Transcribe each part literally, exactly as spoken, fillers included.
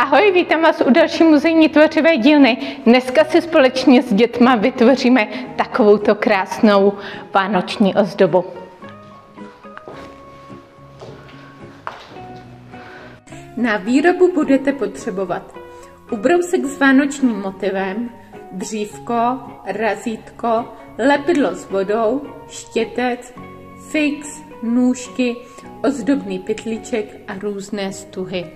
Ahoj, vítám vás u další muzejní tvořivé dílny. Dneska si společně s dětma vytvoříme takovouto krásnou vánoční ozdobu. Na výrobu budete potřebovat ubrousek s vánočním motivem, dřívko, razítko, lepidlo s vodou, štětec, fix, nůžky, ozdobný pytlíček a různé stuhy.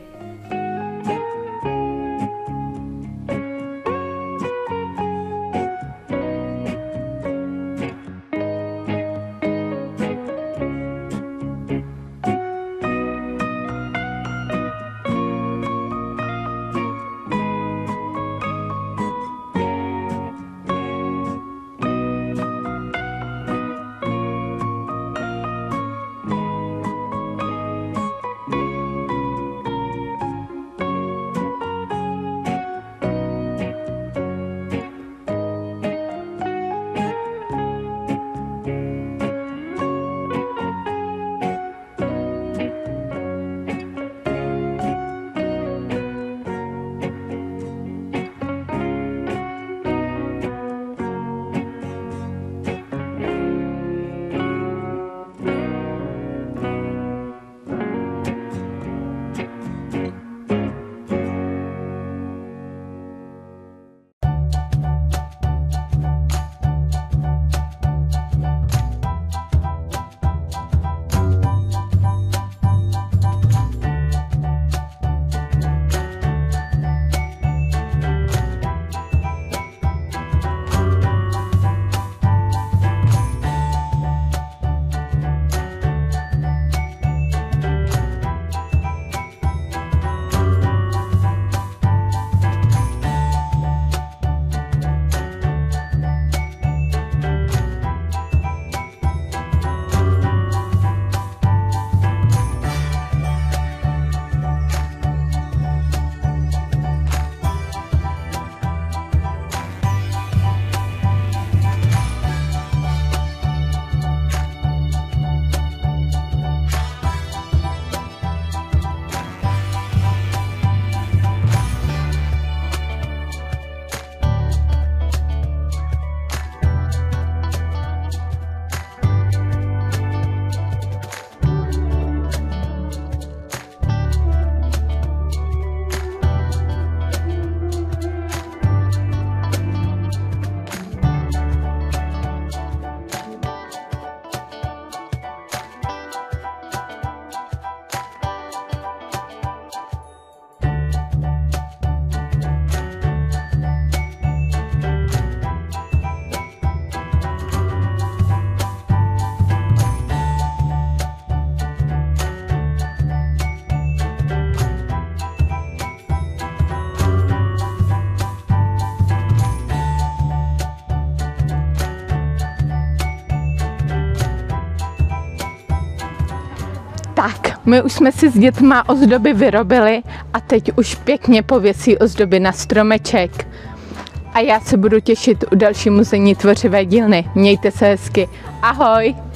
Tak, my už jsme si s dětma ozdoby vyrobili a teď už pěkně pověsí ozdoby na stromeček. A já se budu těšit u další muzejní tvořivé dílny. Mějte se hezky. Ahoj!